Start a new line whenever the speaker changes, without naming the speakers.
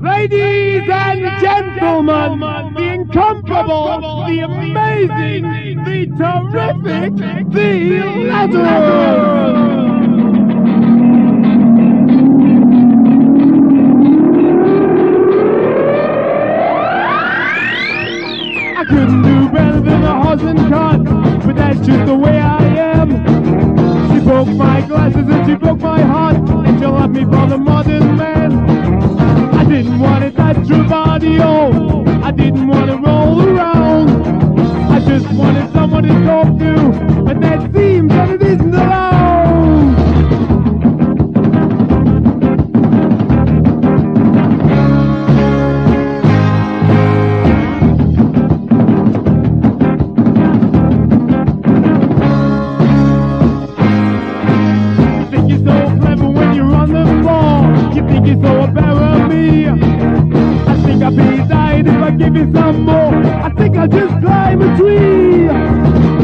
Ladies and gentlemen, the incomparable, the amazing, the terrific, the Lazarus! I couldn't do better than a horse and cart, but that's just the way I am. She broke my glasses and she broke my heart, and she left me for the modern man. I didn't want it that true body, oh, I didn't want to roll around. I just wanted someone to talk to, and that seems that it isn't allowed. You think you're so clever when you're on the floor. You think you're so aware of me. I think I'd be dying if I give you some more. I think I'll just climb a tree.